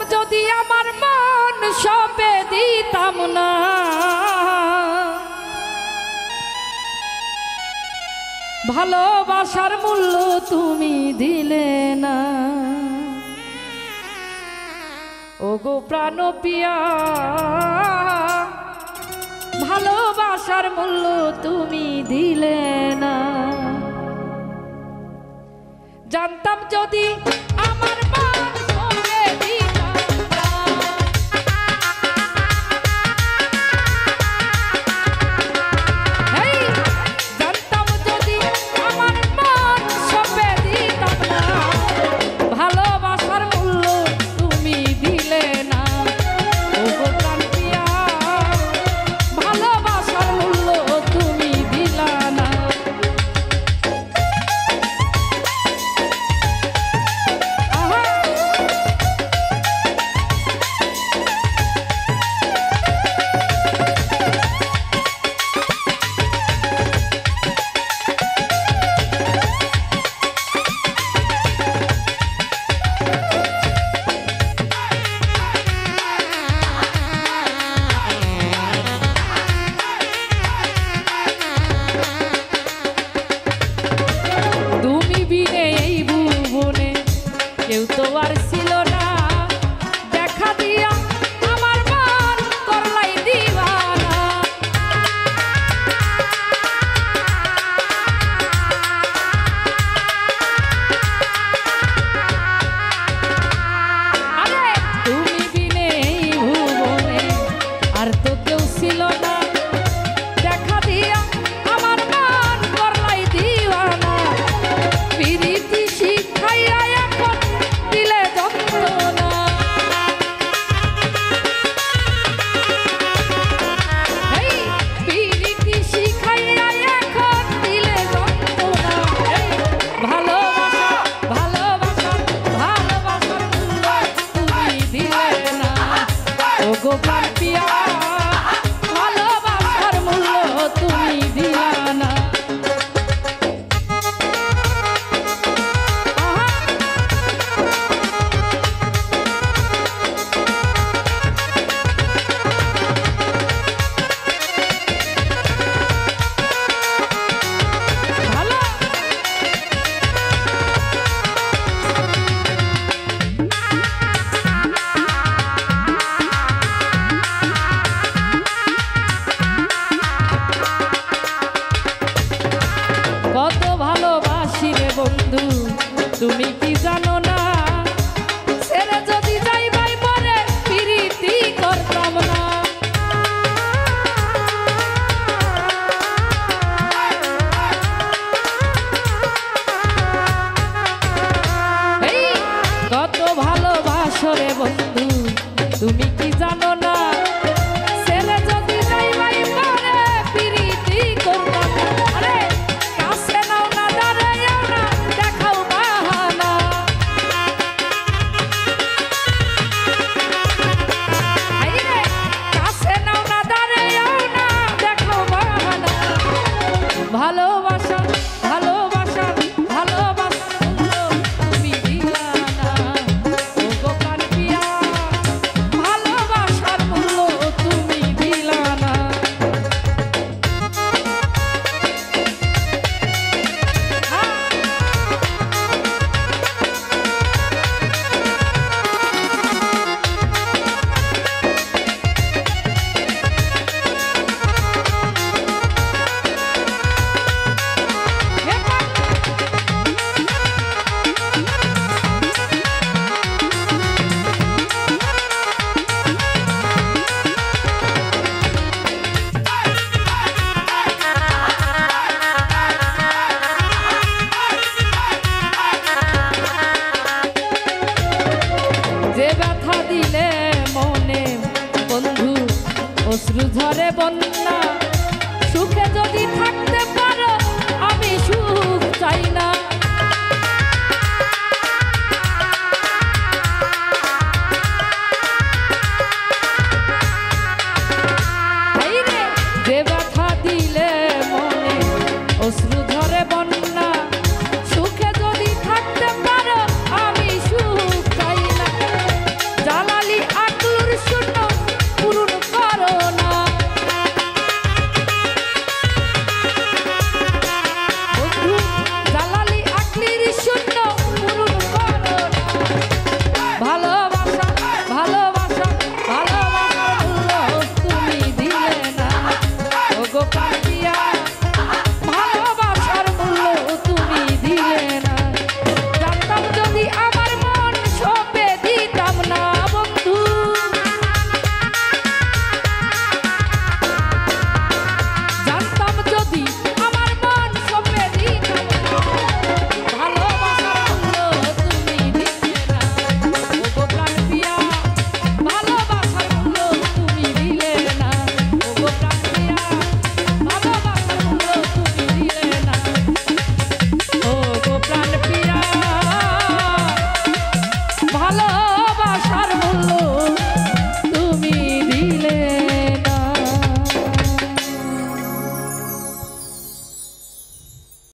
যদি আমার মন সপে দিতাম না, ভালোবাসার মূল্য তুমি দিলে না। ওগো প্রাণ পিয়া, ভালোবাসার মূল্য তুমি দিলে না। জানতাম যদি আমার মন সপে দিতাম না, জানতাম যদি আমার মন সপে দিতাম না, ভালোবাসার মূল্য তুমি দিলে না। ওগো প্রাণ পিয়া, ভালোবাসার মূল্য তুমি দিলা না। কেউ তো আর ছিল না, দেখা দিয়া আমার মন করলাই দিওয়ানা। আরে তুমি বিনে এই ভুবনে আর তো কেউ ছিল না, দেখা দিয়া আমার মন করলাই দিওয়ানা। প্রীতি শিখাইয়া এখন দিলে যন্ত্রণা, প্রীতি শিখাইয়া এখন দিলে যন্ত্রণা। ভালোবাসা ভালোবাসা ভালোবাসার মূল্য তুমি দিলে না। ওগো প্রাণ পিয়া, ভালোবাসার মূল্য তুমি দিলা না। কত ভালোবাসি রে বন্ধু, তুমি কি জানো না? ছেড়ে যদি যাইবাই মরে প্রীতি করতাম না। কত ভালোবাসো রে বন্ধু, তুমি কি জানো না? ছেড়ে যদি যাইবাই মরে প্রীতি করতাম না। আরে কাছে নাও না, দাঁড়াইও না, দেখাও বাহানা। কাছে নাও না, দাঁড়াইও না, দেখাও বাহানা। ভালোবাসা ভালোবাসা ভালোবাসা তুমি দিলা না। ওগো প্রাণ পিয়া, ভালোবাসার মূল্য তুমি দিলা না। যে ব্যথা দিলে মনে বন্ধু অশ্রু ঝরে বন্যা, সুখে যদি থাকতে পারো আমি সুখ চাই না।